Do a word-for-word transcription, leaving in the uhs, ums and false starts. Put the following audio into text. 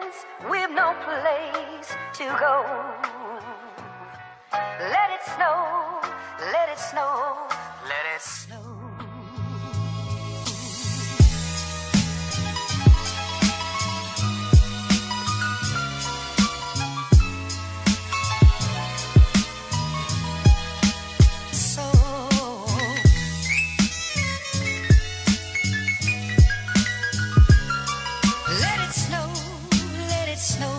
we've no place to go. Let it snow, let it snow, let it snow. Snow, let it snow.